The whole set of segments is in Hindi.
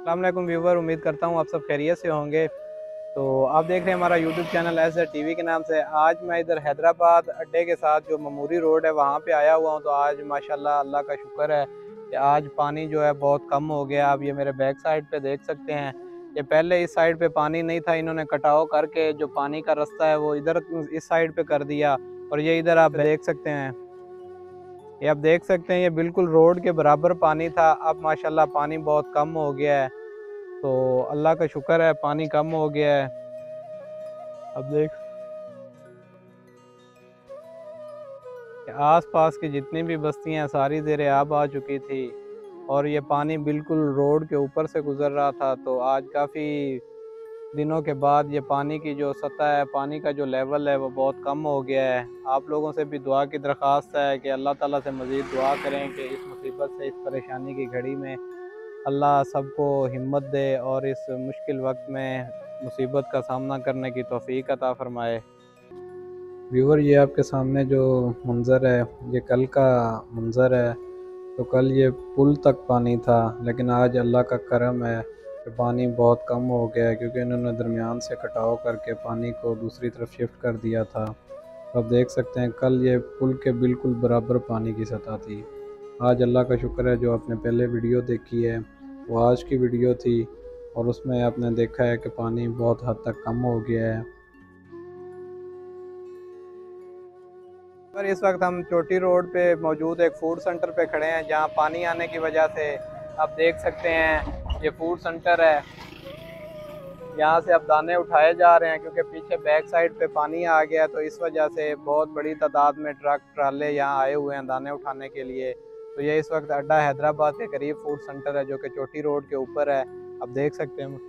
अस्सलाम वालेकुम व्यूवर, उम्मीद करता हूँ आप सब खैरियत से होंगे। तो आप देख रहे हैं हमारा यूट्यूब चैनल एस टीवी के नाम से। आज मैं इधर हैदराबाद अड्डे के साथ जो ममूरी रोड है वहाँ पे आया हुआ हूँ। तो आज माशाल्लाह अल्लाह का शुक्र है कि आज पानी जो है बहुत कम हो गया। आप ये मेरे बैक साइड पे देख सकते हैं, ये पहले इस साइड पे पानी नहीं था, इन्होंने कटाव करके जो पानी का रास्ता है वो इधर इस साइड पे कर दिया। और ये इधर आप देख सकते हैं, ये आप देख सकते हैं, ये बिल्कुल रोड के बराबर पानी था। अब माशाल्लाह पानी बहुत कम हो गया है। तो अल्लाह का शुक्र है पानी कम हो गया है। अब देख आस पास की जितनी भी बस्तियां सारी ज़ेरे आब आ चुकी थी और ये पानी बिल्कुल रोड के ऊपर से गुज़र रहा था। तो आज काफ़ी दिनों के बाद ये पानी की जो सतह है, पानी का जो लेवल है वो बहुत कम हो गया है। आप लोगों से भी दुआ की दरख्वास्त है कि अल्लाह ताला से मज़ीद दुआ करें कि इस मुसीबत से, इस परेशानी की घड़ी में अल्लाह सबको हिम्मत दे और इस मुश्किल वक्त में मुसीबत का सामना करने की तौफीक अता फरमाए। व्यूवर, ये आपके सामने जो मंज़र है ये कल का मंज़र है। तो कल ये पुल तक पानी था, लेकिन आज अल्लाह का करम है कि पानी बहुत कम हो गया है, क्योंकि इन्होंने दरमियान से कटाव करके पानी को दूसरी तरफ शिफ्ट कर दिया था। तो आप देख सकते हैं कल ये पुल के बिल्कुल बराबर पानी की सतह थी। आज अल्लाह का शुक्र है जो आपने पहले वीडियो देखी है वो आज की वीडियो थी, और उसमें आपने देखा है कि पानी बहुत हद तक कम हो गया है। पर इस वक्त हम चोटी रोड पे मौजूद एक फूड सेंटर पे खड़े हैं, जहाँ पानी आने की वजह से आप देख सकते हैं ये फूड सेंटर है। यहाँ से अब दाने उठाए जा रहे हैं, क्योंकि पीछे बैक साइड पे पानी आ गया, तो इस वजह से बहुत बड़ी तादाद में ट्रक ट्राले यहाँ आए हुए हैं दाने उठाने के लिए। तो ये इस वक्त अड्डा हैदराबाद के करीब फूड सेंटर है, जो कि चोटी रोड के ऊपर है। आप देख सकते हैं।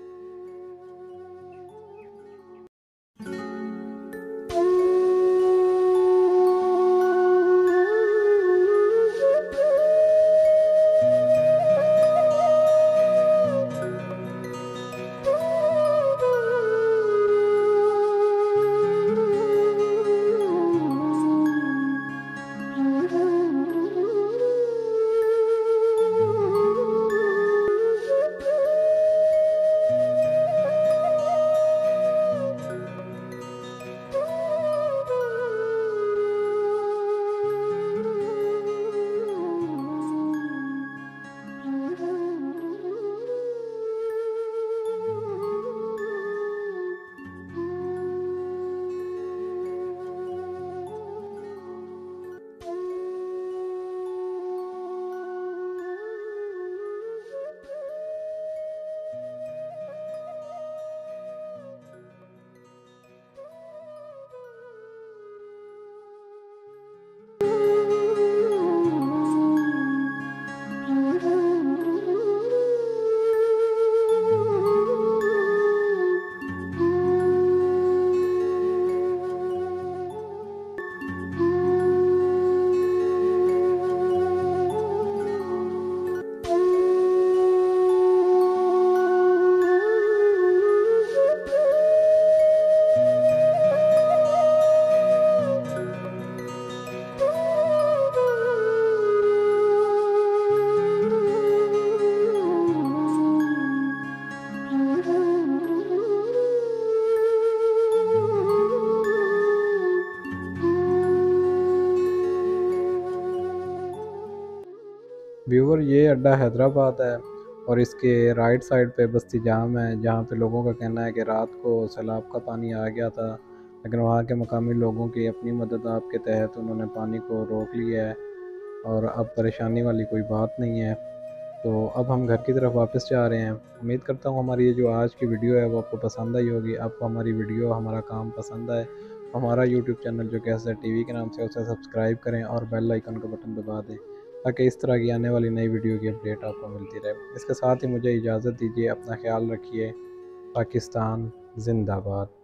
व्यूवर, ये अड्डा हैदराबाद है और इसके राइट साइड पे बस्ती जाम है, जहाँ पे लोगों का कहना है कि रात को सैलाब का पानी आ गया था, लेकिन वहाँ के मकामी लोगों की अपनी मदद आपके तहत उन्होंने पानी को रोक लिया है और अब परेशानी वाली कोई बात नहीं है। तो अब हम घर की तरफ वापस जा रहे हैं। उम्मीद करता हूँ हमारी ये जो आज की वीडियो है वो आपको पसंद आई होगी। आपको हमारी वीडियो, हमारा काम पसंद आए तो हमारा यूट्यूब चैनल जो कि एस टीवी के नाम से, उसे सब्सक्राइब करें और बेल आइकन का बटन दबा दें, ताकि इस तरह की आने वाली नई वीडियो की अपडेट आपको मिलती रहे। इसके साथ ही मुझे इजाज़त दीजिए। अपना ख्याल रखिए। पाकिस्तान जिंदाबाद।